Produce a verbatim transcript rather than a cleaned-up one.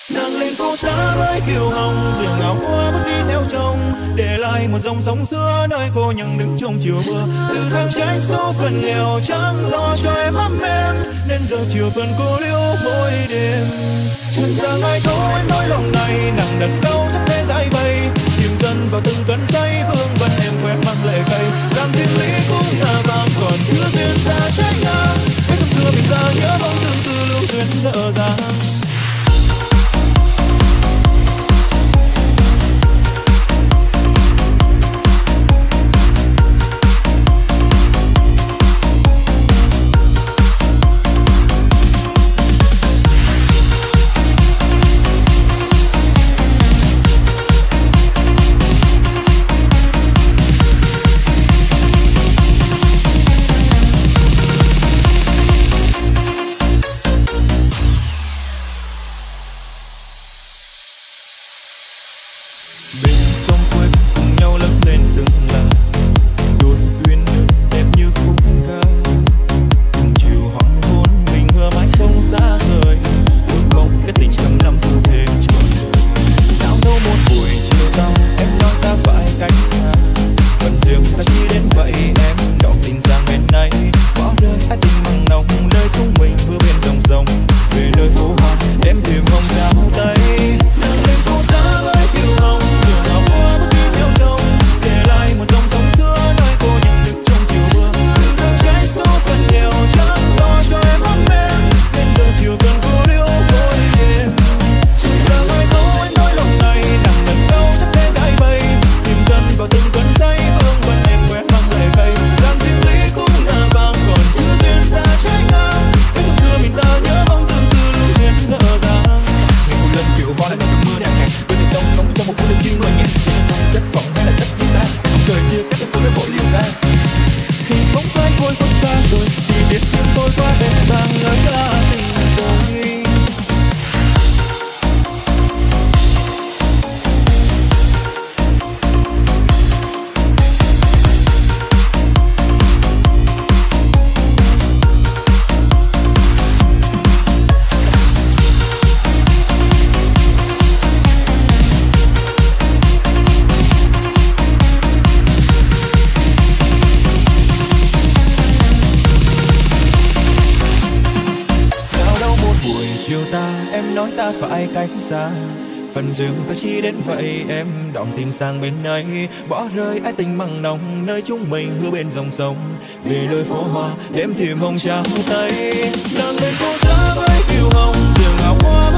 Nàng lên phố xa với kiều hồng, giường áo hoa bước đi theo chồng, để lại một dòng sông xưa nơi cô nhận đứng trong chiều mưa. Từ tháng trái số phận nghèo chẳng lo cho em ấm em, nên giờ chiều phần cô liêu mỗi đêm. Chẳng ra ngày thôi em nói lòng này, nặng đặt đâu chắc thế giải bày, chìm dần vào từng cơn say vương vấn em quen mang lệ cay. Rằng thiên lý cũng là vàng còn chưa duyên ra trái ngang, cái tâm xưa mình ra nhớ bóng tương tư lưu duyên dở dàng. Phần duyên ta chỉ đến vậy, em đón tìm sang bên ấy, bỏ rơi ái tình mặn nồng nơi chúng mình hứa bên dòng sông. Về lối phố hoa đêm thềm hồng trao tay, nàng lên phố xa với kiều hồng, giường áo hoa